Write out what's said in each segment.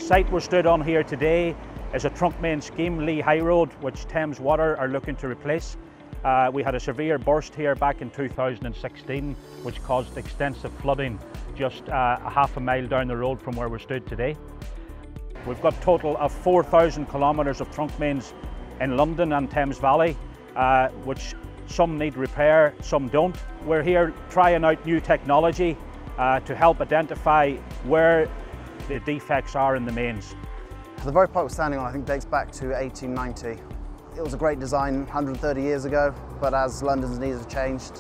site we're stood on here today is a trunk main scheme, Lee High Road, which Thames Water are looking to replace. We had a severe burst here back in 2016, which caused extensive flooding just a half a mile down the road from where we're stood today. We've got a total of 4,000 kilometres of trunk mains in London and Thames Valley, which some need repair, some don't. We're here trying out new technology to help identify where the defects are in the mains. The very pipe we're standing on, I think, dates back to 1890. It was a great design 130 years ago, but as London's needs have changed,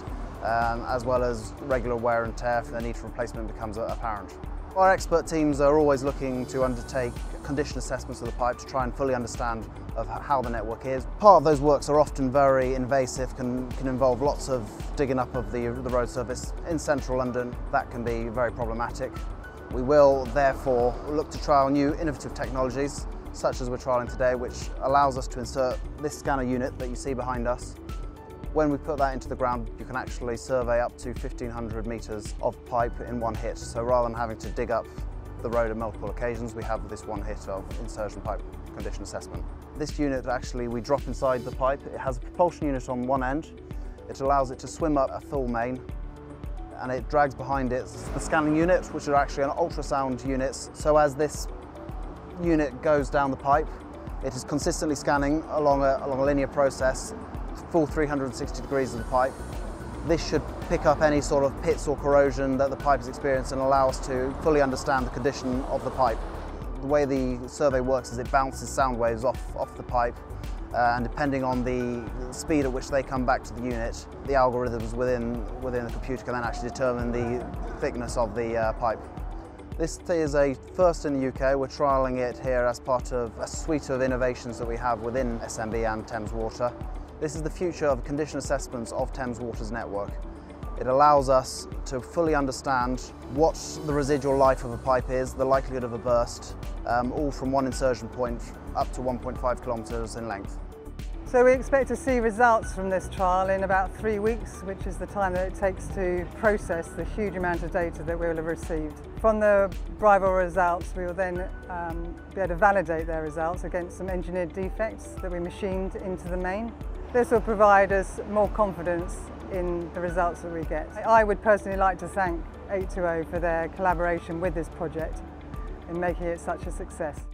as well as regular wear and tear, the need for replacement becomes apparent. Our expert teams are always looking to undertake condition assessments of the pipe to try and fully understand how the network is. Part of those works are often very invasive, can involve lots of digging up of the road surface. In central London, that can be very problematic. We will therefore look to trial new innovative technologies, such as we're trialling today, which allows us to insert this scanner unit that you see behind us. When we put that into the ground, you can actually survey up to 1,500 metres of pipe in one hit. So rather than having to dig up the road on multiple occasions, we have this one hit of insertion pipe condition assessment. This unit actually we drop inside the pipe. It has a propulsion unit on one end. It allows it to swim up a full main, and it drags behind it the scanning unit, which are actually an ultrasound units. So as this unit goes down the pipe, it is consistently scanning along a linear process, full 360 degrees of the pipe. This should pick up any sort of pits or corrosion that the pipe has experienced and allow us to fully understand the condition of the pipe. The way the survey works is it bounces sound waves off the pipe, and depending on the speed at which they come back to the unit, the algorithms within the computer can then actually determine the thickness of the pipe. This is a first in the UK. We're trialling it here as part of a suite of innovations that we have within SNB and Thames Water. This is the future of condition assessments of Thames Water's network. It allows us to fully understand what the residual life of a pipe is, the likelihood of a burst, all from one insertion point up to 1.5 kilometres in length. So we expect to see results from this trial in about 3 weeks, which is the time that it takes to process the huge amount of data that we will have received. From the Brivor results, we will then be able to validate their results against some engineered defects that we machined into the main. This will provide us more confidence in the results that we get. I would personally like to thank 820 for their collaboration with this project in making it such a success.